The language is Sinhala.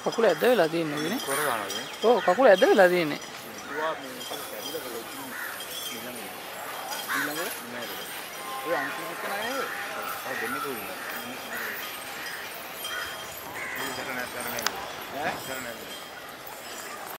කකුල ඇද වෙලා තියෙන්නේ නේ. කොර ගන්නවද? ඔව් කකුල ඇද වෙලා තියෙන්නේ. දුවා මේ කැඩිලා ගලේ ඊළඟ නෑ. ඒ අන්තිම එක නෑ. ආ දෙන්නේ කොහොමද? ඈ? කරන්නේ.